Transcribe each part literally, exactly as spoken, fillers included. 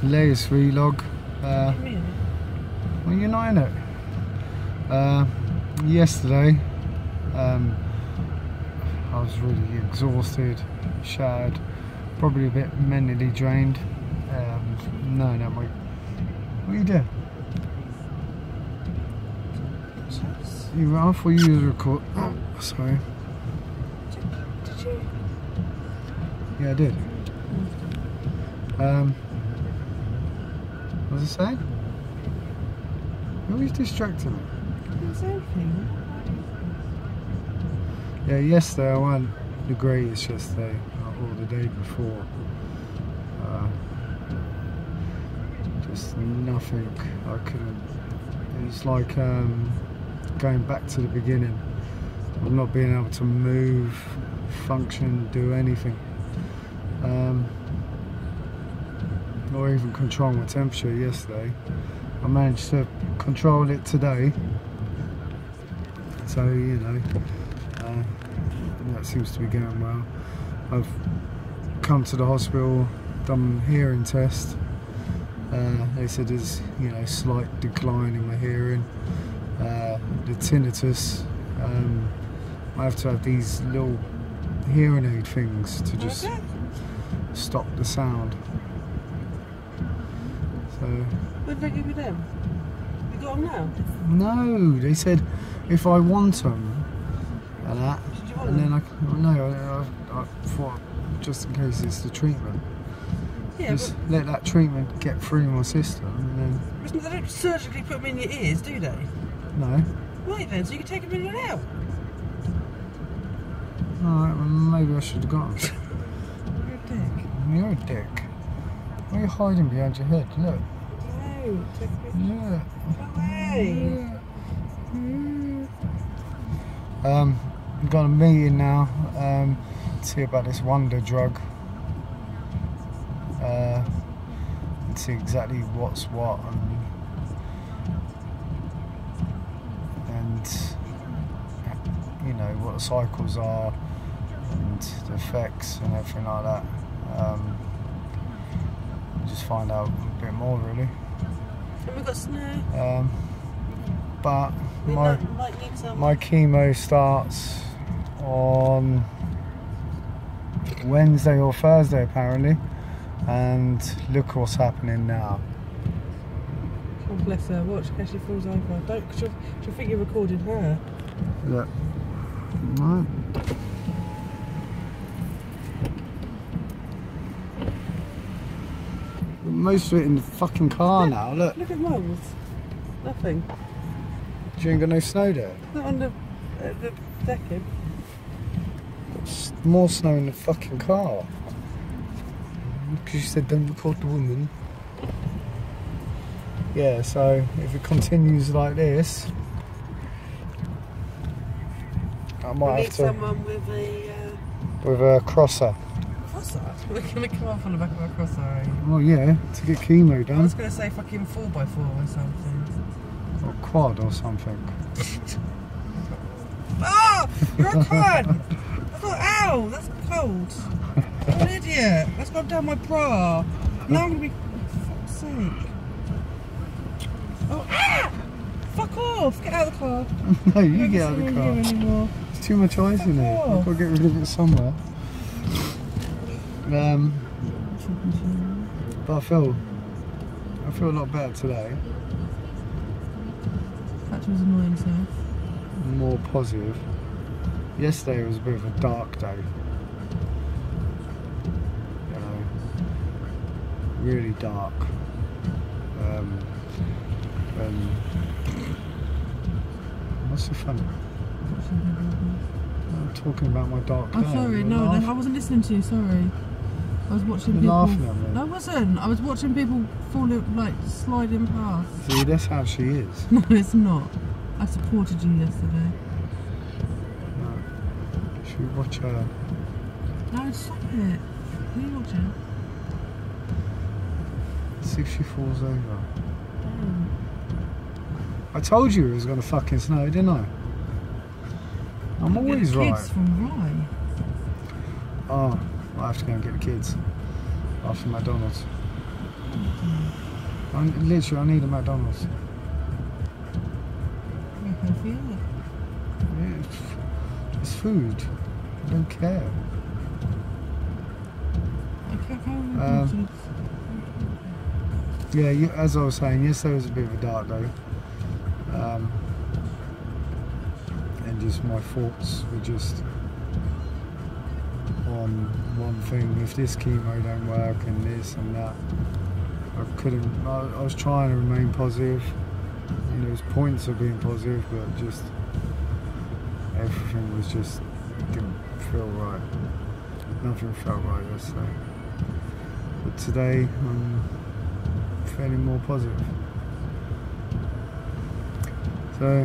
latest vlog. Uh, well, you're not in it. Uh, yesterday, um, I was really exhausted, shattered, probably a bit mentally drained. Um, no, no, wait. What are you doing? You, I thought you was record. Oh, sorry. Did you? Yeah, I did. Um, what was I saying? You always distracting me. There's anything. Yeah, yesterday I went the greatest yesterday, or the day before. Uh, just nothing. I couldn't. It was like um, going back to the beginning of not being able to move, function, do anything. Um, or even control my temperature yesterday. I managed to control it today, so you know uh, that seems to be going well. I've come to the hospital, done hearing test. Uh, they said there's you know slight decline in my hearing. Uh, the tinnitus. Um, I have to have these little hearing aid things to just Okay. stop the sound. So. When did they give you them? You got them now? No, they said if I want them and that, Did you want and them? then I no, I, I, I thought just in case it's the treatment, Yeah, just let that treatment get through my system, and then but they don't surgically put them in your ears, do they? no. Right then, so you can take them in and out. Alright, well, maybe I should have got them. You're a dick. You're a dick. Why are you hiding behind your head? Look. No, take them Yeah. away. Yeah. Um, we've got a meeting now. Um, to see about this wonder drug. Uh, and see exactly what's what and, and you know what the cycles are and the effects and everything like that. Um, just find out a bit more really. And we've got snow. Um, but We my might, might need some. my chemo starts on Wednesday or Thursday apparently, and look what's happening now. Oh, bless her. Watch in case she falls over. Don't, cause she'll, she'll think you're recording her. Look, right. Most of it in the fucking car now. Look, Look at Mum's. Nothing. you ain't got no snow there. Not on the, uh, the decking. It's more snow in the fucking car. Because you said don't record the woman. Yeah, so if it continues like this, I We might need have to someone with a uh, with a crosser. crosser. We're going to come off on the back of a crosser, are you? Well, yeah, to get chemo I done, was going to say fucking four by four or something. or quad or something. Ah! You're a crud! I thought, ow! That's cold. I'm an idiot. That's gone down my bra. Now I'm going to be... For fuck's sake. Oh, ah! Fuck off! Get out of the car. No, you Don't get out of see the me car. here anymore. There's too much ice in it. I've got to get rid of it somewhere. Um, but I feel, I feel a lot better today. That was annoying, sir. More positive. Yesterday was a bit of a dark day. You know, really dark. Um, and what's so funny? I'm talking about my dark day. I'm sorry, You're no, laughing. no, I wasn't listening to you, sorry. I was watching You're people... laughing at me. No, I wasn't. I was watching people falling, like, sliding past. See, that's how she is. No, it's not. I supported you yesterday. No. Should we watch her? No, stop it. Who are you watching? See if she falls over. Oh. I told you it was going to fucking snow, didn't I? I'm always the right. kids from Rye. Oh, I have to go and get the kids after McDonald's. I, literally, I need a McDonald's. Very healthy, isn't it? Yeah, it's, it's food. I don't care. Okay, how Um, Yeah, you, as I was saying, yesterday was a bit of a dark day. Um, and just my thoughts were just on one thing. If this chemo don't work and this and that, I couldn't, I, I was trying to remain positive, and there was points of being positive, but just everything was just, didn't feel right. Nothing felt right yesterday. But today, I'm feeling more positive. So,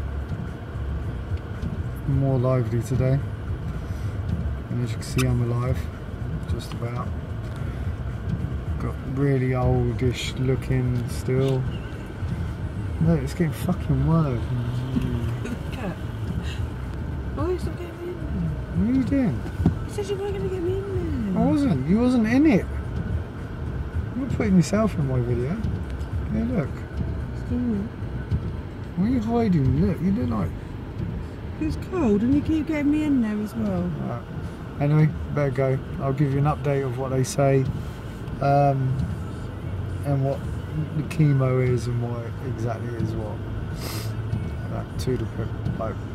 more lively today. And as you can see, I'm alive, just about. Got really oldish looking still. No, it's getting fucking worse. Cat. Why are you still getting me in there? What are you doing? You said you weren't going to get me in there. I wasn't. You wasn't in it. You're putting yourself in my video. Hey, look. Still. Why are you hiding? Look, you look like... It's cold and you keep getting me in there as well. Right. Anyway, better go. I'll give you an update of what they say, um, and what the chemo is and what exactly is what. That to the pip. Bye.